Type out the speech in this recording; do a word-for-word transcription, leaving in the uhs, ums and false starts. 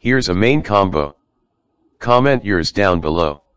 Here's a main combo. Comment yours down below.